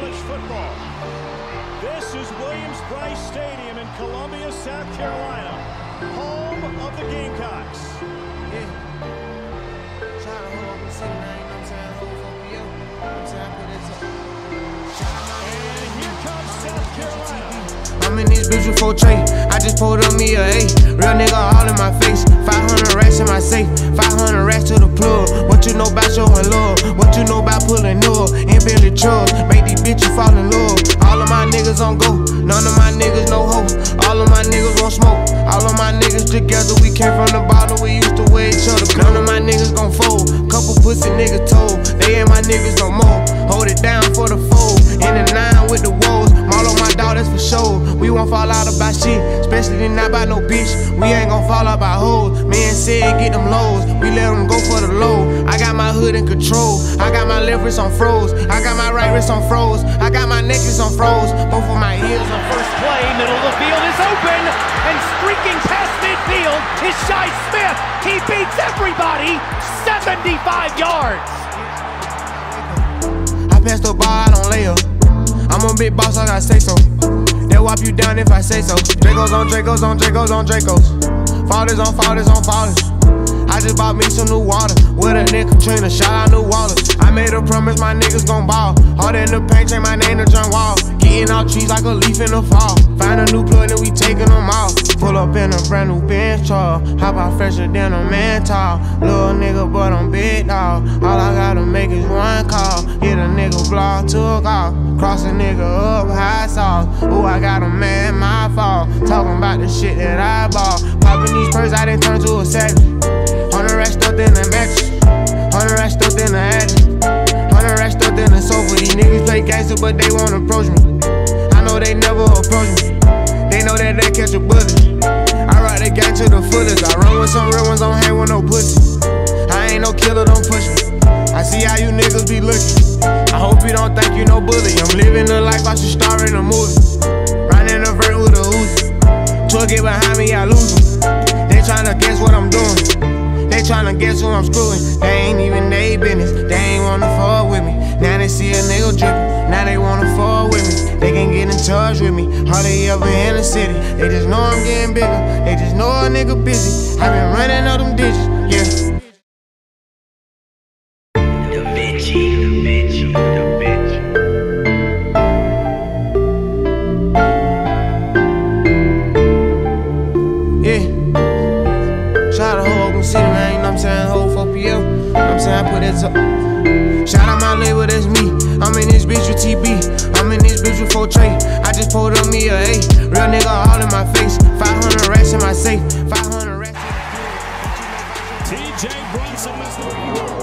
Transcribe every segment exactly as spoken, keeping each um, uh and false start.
college football. This is Williams-Brice Stadium in Columbia, South Carolina, home of the Gamecocks. Yeah. Shout out to Oklahoma City, man. You know what I'm saying? Hold for me, yo. You know what I'm saying? I put it up. And here comes South Carolina. I'm in this bitch with four tray. I just pulled up me a A. Real nigga all in my face. five hundred racks in my safe. five hundred racks to the plug. What you know about showing love? What you know about pulling up? In Bentley trucks. Make these bitches fall in love. All of my niggas on go. None of my niggas no hope. All of my niggas won't smoke. All of my niggas together. We came from the bottom. We used to wear each other. None of my niggas gon' fold. Couple pussy niggas told. They ain't my niggas no more. Hold it down for the fold. In the nine with the woes. Maul on my dog, that's for sure. We won't fall out about shit, especially not by no bitch. We ain't gon' fall out by hoes. Man said get them lows, we let them go for the low. I got my hood in control, I got my left wrist on froze, I got my right wrist on froze, I got my necklace on froze, both of my ears on first play. Middle of the field is open, and streaking past midfield is Shi Smith. He beats everybody, seventy-five yards. I pass the ball, I don't lay up. I'm a big boss, I gotta say so. They'll whop you down if I say so. Dracos on Dracos on Dracos on Dracos. Fathers on fathers on fathers. I just bought me some new water. With a nigga Katrina, shout out New Wallace. I made a promise my niggas gon' ball. Hard in the paint, change my name to John Wall. Getting out trees like a leaf in the fall. Find a new plug and we taking them off. Pull up in a brand new Benz truck. Hop out fresher than a man tall. Little nigga, but I'm big dog. All I gotta make is one call. Hit a nigga block, took off. Cross a nigga up, high sauce. Ooh, I got a man, my fault. Talking about the shit that I bought. Popping these purses, I didn't turn to a savage. Hundred racks stuffed in the mattress. Hundred racks stuffed in the attic. Hundred racks stuffed in the sofa. These niggas play gangster, but they won't approach me. I know they never approach me. They know that they catch a bullet. I ride the gang to the fullest. I run with some real ones, don't hang with no pussy. I ain't no killer, don't push me. I see how you niggas be looking. I hope you don't think you no bully. I'm living the life I should star in a movie. Riding a vert with a Uzi. Truck get behind me, I lose them. They tryna guess what I'm doing. They tryna guess who I'm screwing. They ain't even they business. They ain't wanna fuck with me. Now they see a nigga drippin'. Now they wanna fuck with me. They can get in touch with me. Hardly ever in the city. They just know I'm getting bigger. They just know a nigga busy. I been running up them digits, yeah. Da Vinci, Da Vinci, Da Vinci. Yeah. Shout out to Oklahoma City, man. You know what I'm saying? Hold for P L. You know what I'm saying? I put that up. Shout out my label, that's me. I'm in this bitch with T B. I'm in this bitch with four tray. I just pulled up me a A. Real nigga all in my face. five hundred racks in my safe. five hundred racks T J Brunson is the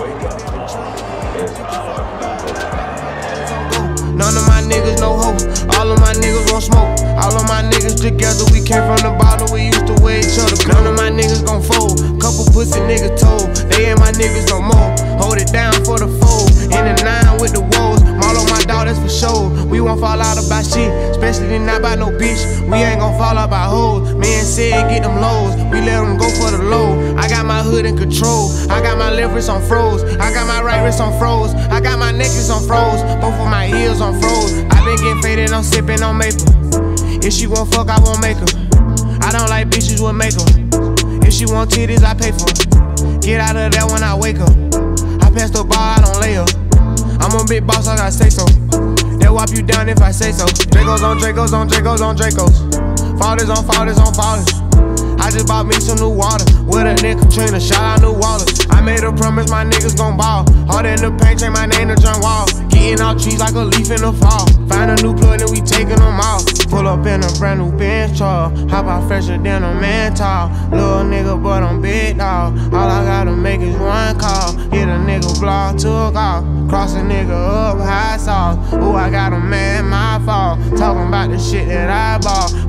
None of my niggas no hope. All of my niggas won't smoke. All of my niggas together. We came from the bottom. We used to wear each other. None of my niggas gon' fold. Couple pussy niggas told. They ain't my niggas no more. Hold it down for the fold. In the nine with the woes. Maul on my dog, that's for sure. We won't fall out about shit, especially not by no bitch. We ain't gon' fall out by hoes. Man said get them lows. We let them go for the low. I got my hood in control. I got my left wrist on froze. I got my right wrist on froze. I got my necklace on froze. Both of my ears on froze. I been getting faded, I'm sipping on maple. If she won't fuck, I won't make her. I don't like bitches with makeup. If she want titties, I pay for it. Get out of there when I wake up. I pass the ball, I don't lay up. I'm a big boss, I gotta say so. They'll whop you down if I say so. Dracos on Dracos on Dracos on Dracos. Fathers on fathers on fathers. I just bought me some new water. With a nigga Katrina, shout out New Wallace. I made a promise my niggas gon' ball. Hard in the paint, change my name to John Wall. Getting out trees like a leaf in the fall. Find a new plug and we taking them off. Pull up in a brand new Benz truck. Hop out fresher than a man tall. Little nigga, but I'm big dog. All I gotta make is one call. Hit a nigga block, took off. Cross a nigga up, high sauce. Ooh, I got a man, my fault. Talking about the shit that I bought.